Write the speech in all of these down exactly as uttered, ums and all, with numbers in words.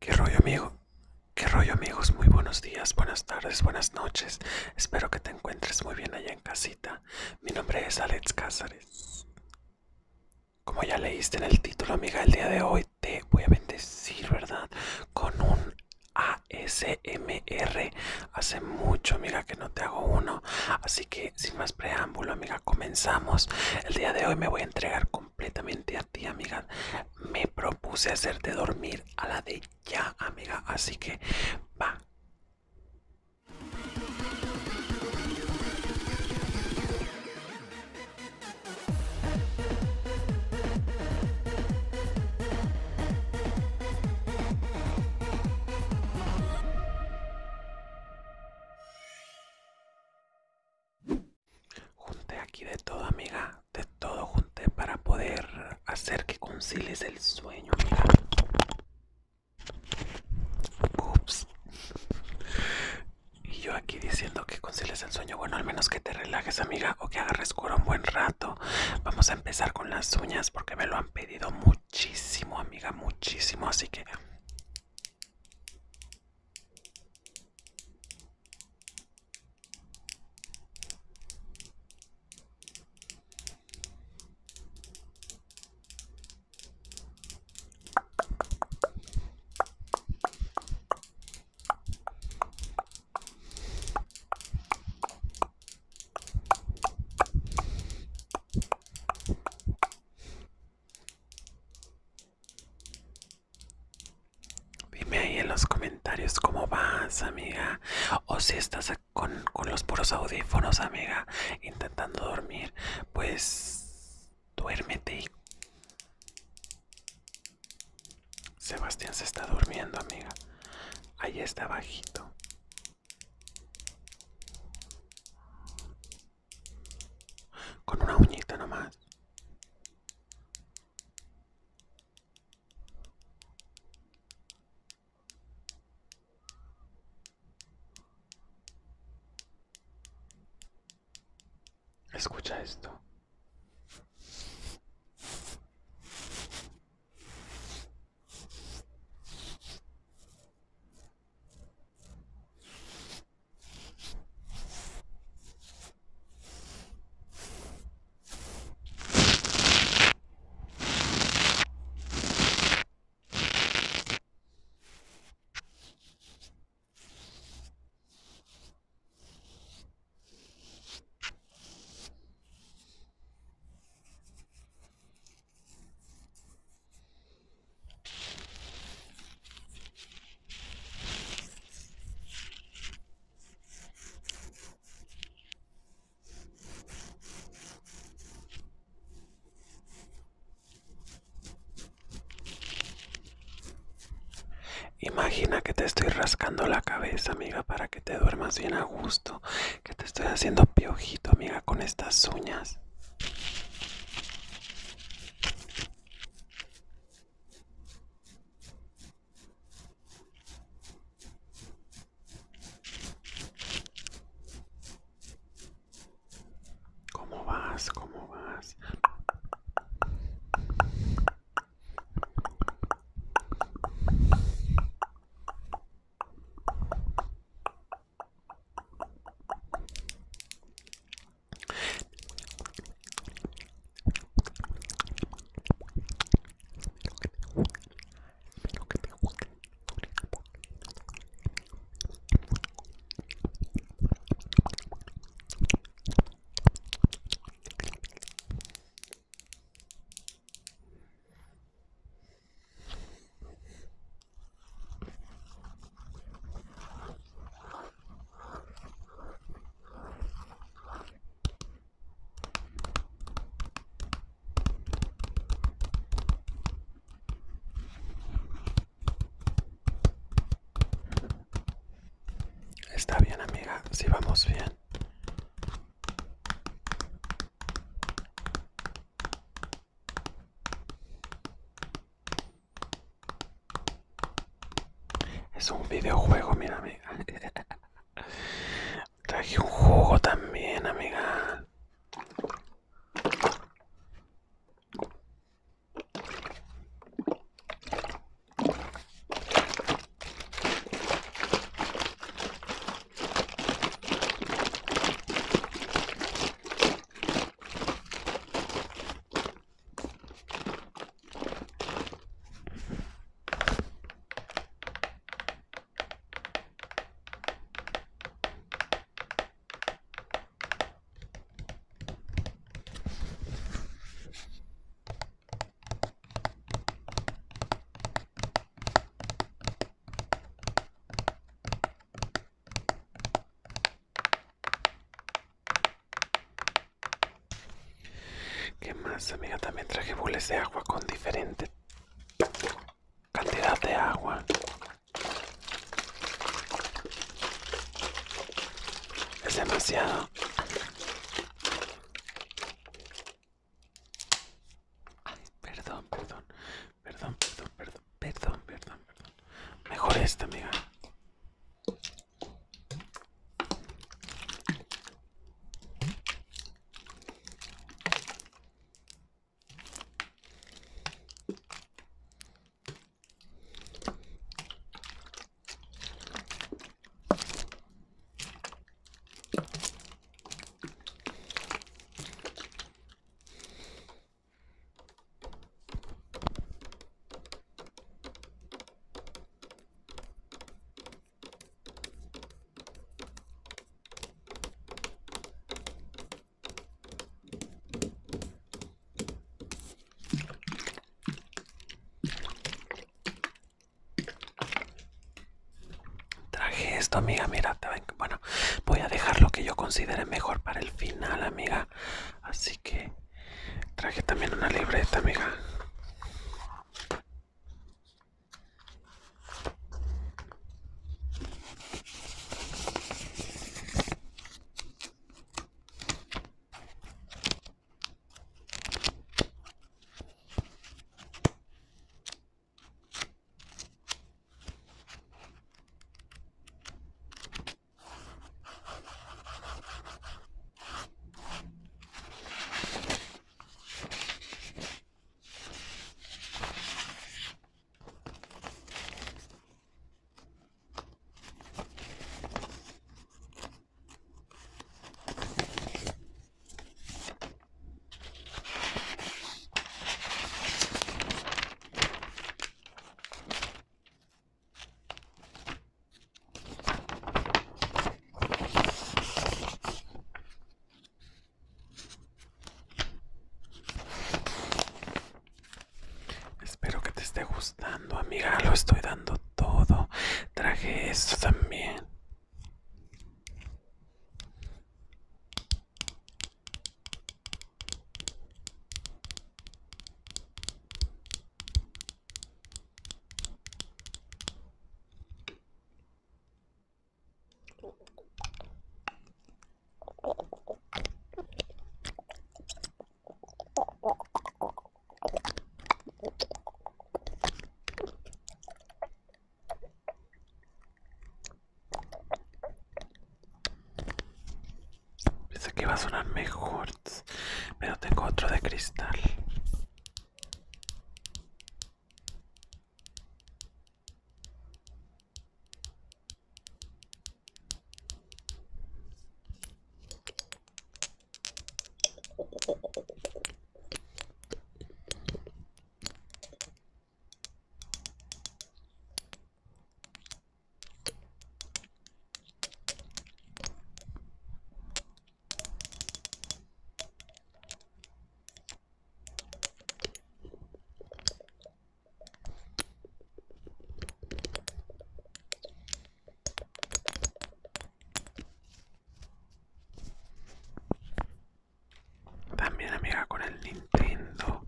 ¿Qué rollo, amigo? ¿Qué rollo, amigos? Muy buenos días, buenas tardes, buenas noches. Espero que te encuentres muy bien allá en casita. Mi nombre es Alex Cázares. Como ya leíste en el título, amiga, el día de hoy te voy a bendecir, ¿verdad? Con un A S M R. Hace mucho, amiga, que no te hago uno. Así que, sin más preámbulo, amiga, comenzamos. El día de hoy me voy a entregar completamente a ti, amiga. Me propuse hacerte dormir a la de ya, amiga. Así que, va. Junté aquí de todo, amiga. De todo junté para poder hacer que concilies el sueño, amiga. Ups. Y yo aquí diciendo que concilies el sueño. Bueno, al menos que te relajes, amiga, o que agarres cura un buen rato. Vamos a empezar con las uñas porque me lo han pedido muchísimo, amiga, muchísimo. Así que dime ahí en los comentarios cómo vas, amiga. O si estás con, con los puros audífonos, amiga, intentando dormir, pues duérmete. Y Sebastián se está durmiendo, amiga. Ahí está bajito. Con una uñita nomás. Escucha esto. Imagina que te estoy rascando la cabeza, amiga, para que te duermas bien a gusto. Que te estoy haciendo piojito, amiga, con estas uñas. ¿Cómo vas? ¿Cómo vas? Está bien, amiga, sí vamos bien. Es un videojuego, mira, amiga. Traje un jugo también, amiga. más, amiga? También traje boles de agua con diferente cantidad de agua. Es demasiado. Ay, perdón, perdón, perdón, perdón, perdón, perdón, perdón, perdón. Mejor esta, amiga. Traje esto, amiga, mira, te ven- bueno, voy a dejar lo que yo considere mejor para el final, amiga. Así que traje también una libreta, amiga. Espero que te esté gustando, amiga. Lo estoy dando todo. Traje esto también. Pensé que iba a sonar mejor, pero tengo otro de cristal. También, amiga, con el Nintendo.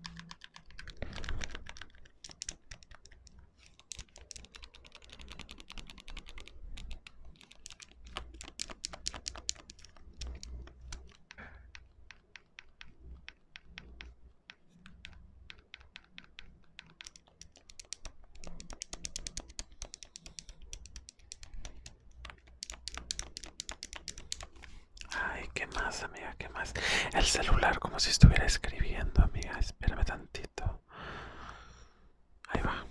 Ay, ¿qué más, amiga? ¿Qué más? El celular como si estuviera escribiendo, amiga. Espérame tantito. Ahí va.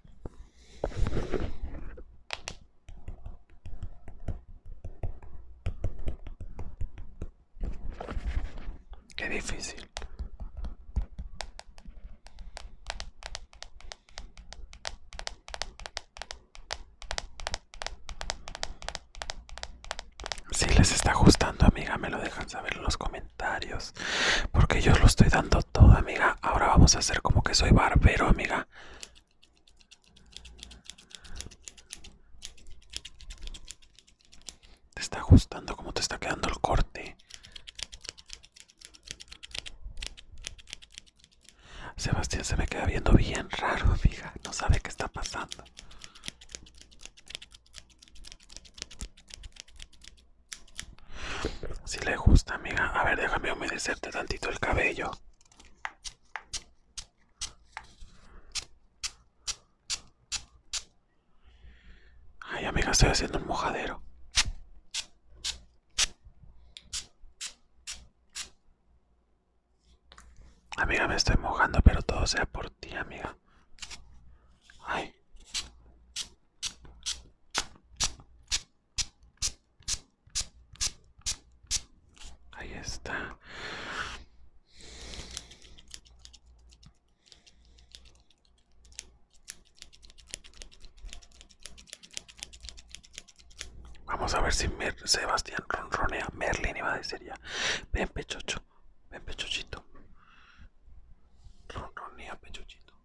Qué difícil. Si les está gustando, amiga, me lo dejan saber en los comentarios. Porque yo lo estoy dando todo, amiga. Ahora vamos a hacer como que soy barbero, amiga. ¿Te está gustando cómo te está quedando el corte? Sebastián se me queda viendo bien raro, amiga. No sabe qué está pasando. Si le gusta, amiga. A ver, déjame humedecerte tantito el cabello. Ay, amiga, estoy haciendo un mojadero. Amiga, me estoy mojando, pero todo sea por ti, amiga. Ay. Ahí está. Vamos a ver si Mer Sebastián ronronea. Merlin iba a decir ya. Ven, pechocho. Ven, pechochito. Ronronea, pechochito.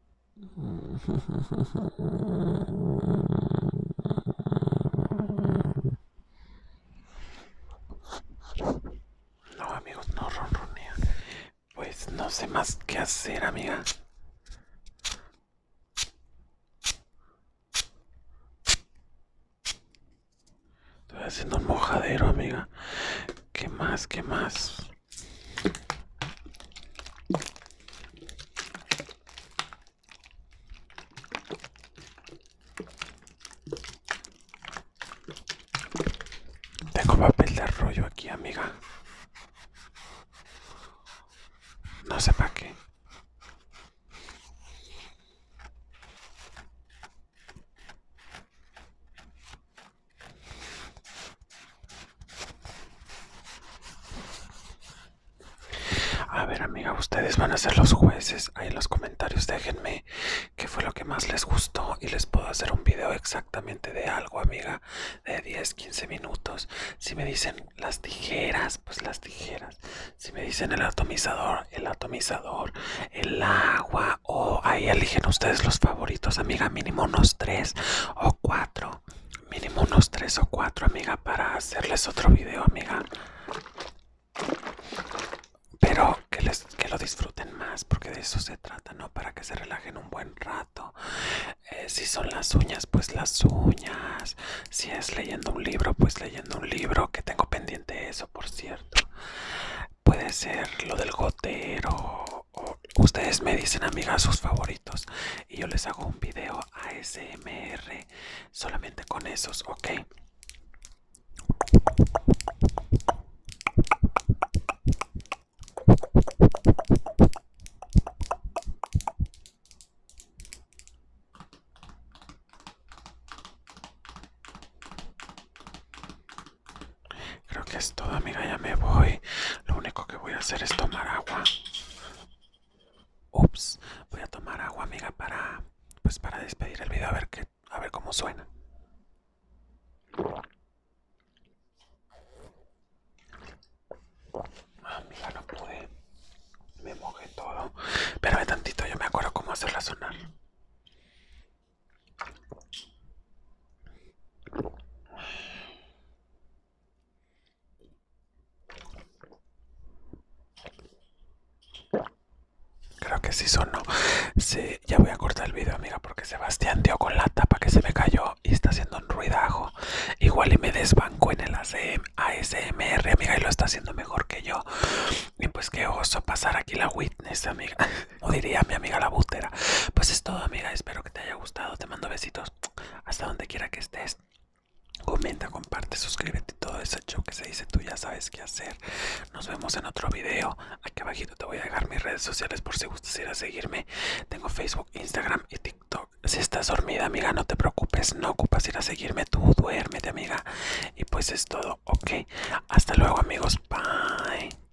No, amigos, no ronronea. Pues no sé más qué hacer, amiga. Estoy haciendo un mojadero, amiga. ¿Qué más? ¿Qué más? Tengo papel de rollo aquí, amiga. No sé para qué. A ver, amiga, ustedes van a ser los jueces. Ahí en los comentarios déjenme qué fue lo que más les gustó y les puedo hacer un video exactamente de algo, amiga, de diez, quince minutos. Si me dicen las tijeras, pues las tijeras. Si me dicen el atomizador, el atomizador, el agua, o ahí eligen ustedes los favoritos, amiga, mínimo unos tres o cuatro. Mínimo unos tres o cuatro, amiga, para hacerles otro video, amiga. Pero que, les, que lo disfruten más, porque de eso se trata, ¿no? Para que se relajen un buen rato. Eh, si son las uñas, pues las uñas. Si es leyendo un libro, pues leyendo un libro, que tengo pendiente eso, por cierto. Puede ser lo del gotero. O ustedes me dicen, amigas, sus favoritos. Y yo les hago un video A S M R solamente con esos, ¿ok? Creo que es todo, amiga, ya me voy. Lo único que voy a hacer es tomar agua. Ups, voy a tomar agua, amiga, para pues para despedir el video, a ver qué, a ver cómo suena. Amiga, no pude. Me mojé todo. Espérame tantito, yo me acuerdo cómo hacerla sonar. Creo que sí sonó. Sí, ya voy a cortar el video, amiga, porque Sebastián dio con la tapa que se me cayó y está haciendo un ruidajo. Igual y me desbanco en el A S M R, amiga, y lo está haciendo mejor que yo. Y pues qué oso pasar aquí la witness, amiga. O diría mi amiga la bútera. Pues es todo, amiga. Espero que te haya gustado. Te mando besitos hasta donde quiera que estés. Comenta, comparte, suscríbete y todo ese show que se dice, tú ya sabes qué hacer. Nos vemos en otro video. Aquí abajito te voy a dejar mis redes sociales por si gustas ir a seguirme. Tengo Facebook, Instagram y TikTok. Si estás dormida, amiga, no te preocupes, no ocupas ir a seguirme, tú duérmete, amiga. Y pues es todo, ok. Hasta luego, amigos, bye.